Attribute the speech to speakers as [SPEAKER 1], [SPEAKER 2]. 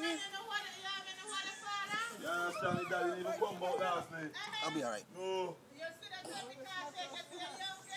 [SPEAKER 1] You understand? Daddy didn't even come out last night.
[SPEAKER 2] I'll be alright.
[SPEAKER 1] No.